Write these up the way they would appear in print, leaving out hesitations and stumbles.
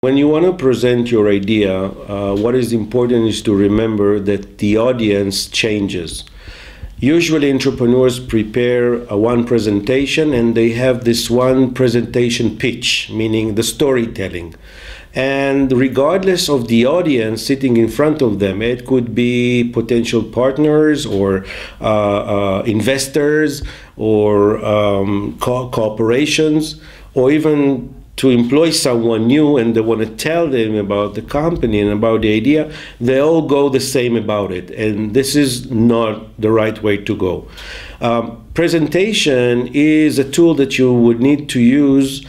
When you want to present your idea, what is important is to remember that the audience changes. Usually entrepreneurs prepare one presentation and they have this one presentation pitch, meaning the storytelling. And regardless of the audience sitting in front of them, it could be potential partners or investors or corporations, or even to employ someone new and they want to tell them about the company and about the idea, they all go the same about it. And this is not the right way to go. Presentation is a tool that you would need to use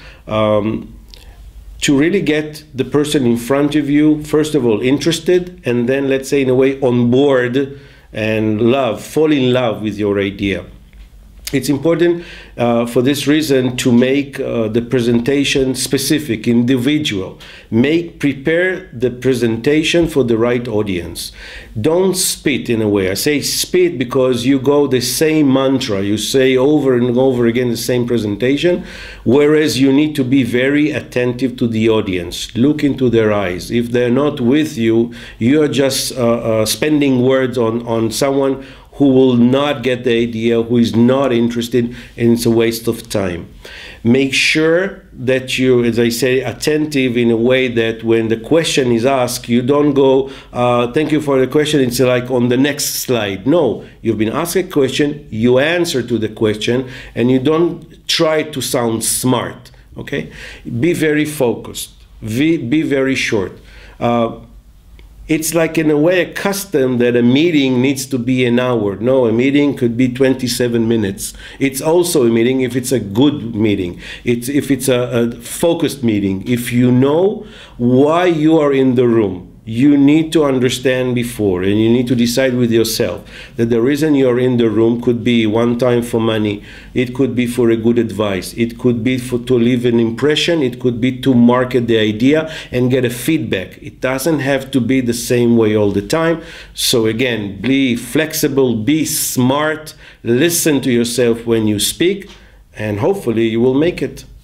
to really get the person in front of you, first of all, interested, and then, let's say, in a way, on board and fall in love with your idea. It's important for this reason to make the presentation specific, individual. Prepare the presentation for the right audience. Don't spit in a way. I say spit because you go the same mantra. You say over and over again the same presentation, whereas you need to be very attentive to the audience. Look into their eyes. If they're not with you, you're just spending words on someone who will not get the idea, who is not interested, and it's a waste of time. Make sure that you, as I say, attentive in a way that when the question is asked, you don't go, thank you for the question, it's like on the next slide. No, you've been asked a question, you answer to the question, and you don't try to sound smart, okay? Be very focused, be very short. It's like, in a way, a custom that a meeting needs to be an hour. No, a meeting could be 27 minutes. It's also a meeting if it's a good meeting. If it's a focused meeting. If you know why you are in the room, you need to understand before, and you need to decide with yourself that the reason you're in the room could be one time for money, it could be for a good advice, it could be to leave an impression, it could be to market the idea and get a feedback. It doesn't have to be the same way all the time. So again, be flexible, be smart, listen to yourself when you speak, and hopefully you will make it.